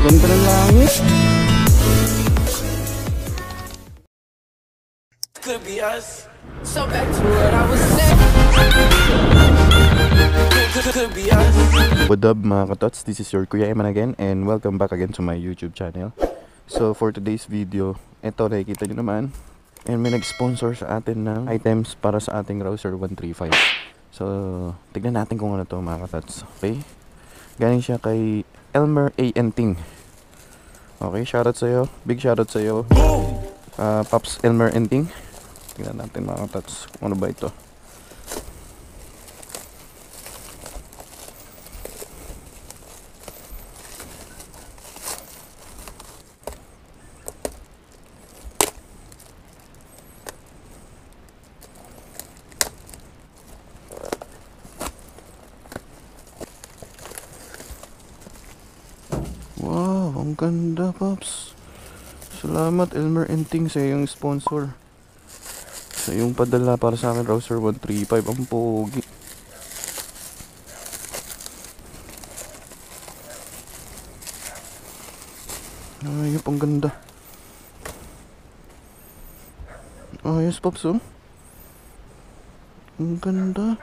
ganda ng langit. Could be us. So back to what I was saying. Could be us. What up mga katots, this is your Kuya Eman again and welcome back again to my YouTube channel. So for today's video, ito nakikita nyo naman, and may nag-sponsor sa atin ng items para sa ating Rouser 135. So tignan natin kung ano to mga katots. Okay, galing siya kay Elmer A. Enting. Okay, shoutout sa'yo, big shoutout sa'yo, Pops Elmer Enting. Tignan natin mga katots kung ano ba ito. Wow, ang ganda, Pops. Salamat Elmer Enting sa iyong sponsor, sa iyong padala para sa akin Rouser 135. Ang pogi. Ayop, ang ganda. Ayos, Pops, oh. Ang ganda.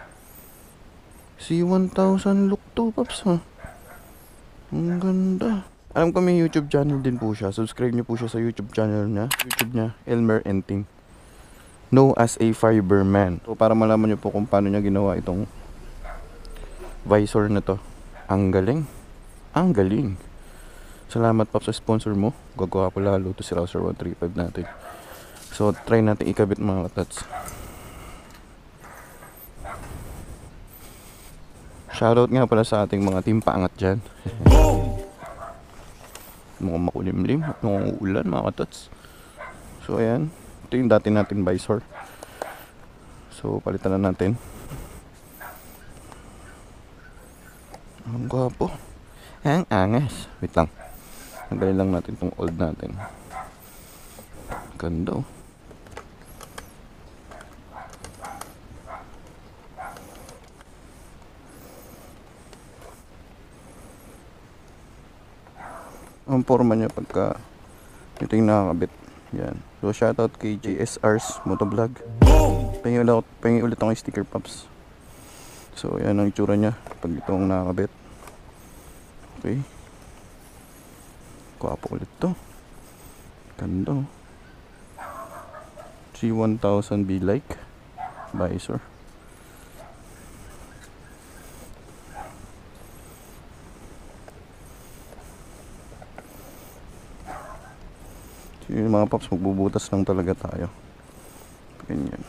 C1000 look to, Pops, ha. Ang ganda. Alam ko may YouTube channel din po siya. Subscribe niyo po siya sa YouTube channel niya. YouTube niya, Elmer Enting, known as a Fiberman. So para malaman niyo po kung paano niya ginawa itong visor na to. Ang galing. Ang galing. Salamat, Pops, sa sponsor mo. Gagawa ko lalo to si Rouser 135 natin. So try natin ikabit mga katats. Shoutout nga pala sa ating mga team paangat dyan. Mga makulimlim at mga uulan mga katots. So ayan, ito yung dati natin visor. So palitan na natin. Ang gwapo. Ang angas. Wait lang, tanggalin lang natin itong old natin. Ganda, oh. Ang forma niya pagka ito yung nakakabit. Yan. So shoutout kay JSR's Motovlog. Pengi ulit akong sticker, Pops. So yan ang itsura niya pag itong nakakabit. Okay, kwapo ulit to. Ganda, oh. C1000 B-like visor. Yung mga Pops, magbubutas lang talaga tayo. Ganyan.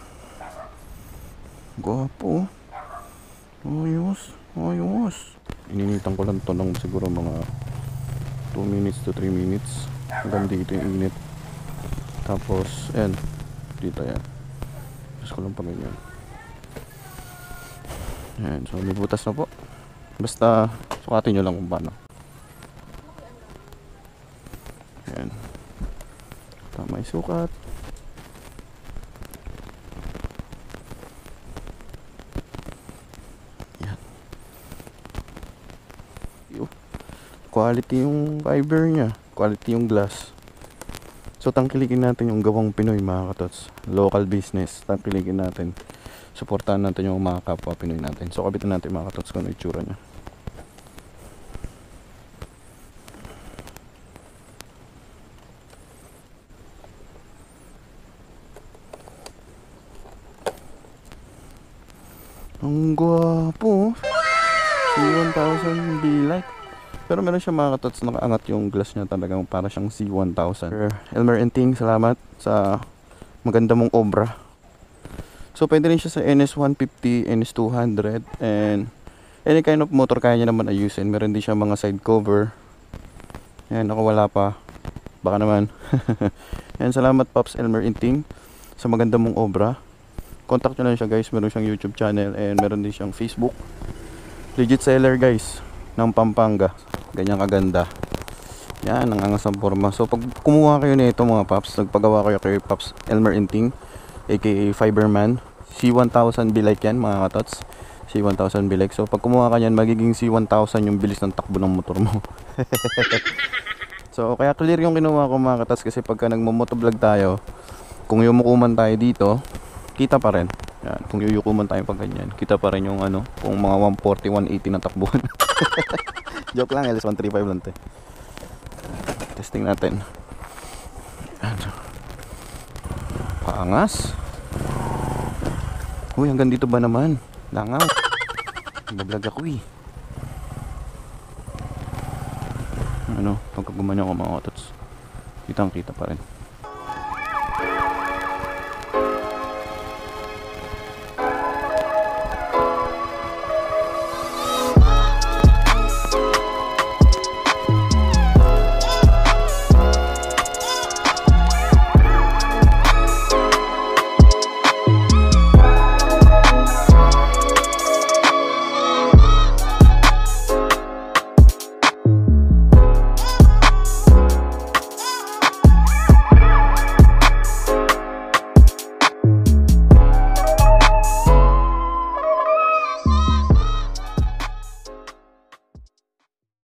Gwapo. Ayos. Ayos. Ininitan ko lang to ng siguro mga 2 minutes to 3 minutes. Hanggang dito yung init. Tapos, ayan. Dito yan. Tapos ko lang pa ganyan. Ayan. So, may butas na po. Basta, sukatin nyo lang kung paano. Ayan. Tama yung sukat. Yan. Quality yung fiber nya. Quality yung glass. So tangkilikin natin yung gawang Pinoy mga katots. Local business. Tangkilikin natin. Suportahan natin yung mga kapwa Pinoy natin. So kabitan natin mga katots kung ano itsura nya. Ang gwapo. C1000 B-like. Pero meron siya mga katots, nakaangat yung glass niya, talagang para siyang C1000. Elmer Enting, salamat sa maganda mong obra. So pwede rin siya sa NS150, NS200, and any kind of motor kaya niya naman ayusin. Meron din siya mga side cover. Yan, nakawala pa. Baka naman. Yan, salamat Pops Elmer Enting sa maganda mong obra. Contact nyo lang siya, guys. Meron siyang YouTube channel and meron din siyang Facebook. Legit seller, guys, ng Pampanga. Ganyan kaganda. Yan, ang angas ng forma. So pag kumuha kayo nito mga Pops, nagpagawa kayo kay Pops Elmer Enting, aka Fiberman. C1000 B-like yan mga katots. C1000 B-like. So pag kumuha ka yan, magiging C1000 yung bilis ng takbo ng motor mo. So kaya clear yung kinuha ko mga katats, kasi pagka nagmumotovlog tayo, kung yumukuman tayo dito, kita pa rin. Yan, kung yuyukuman tayo pag ganyan, kita pa rin yung ano, kung mga 140, 180 na takbuhan. Joke lang, LS135 lang to. Testing natin. Ano? Paangas. Uy, hanggang dito ba naman? Langaw. Nagbablog ako eh. Ano, pagka gumanyan ko mga otots, kitang kita pa rin.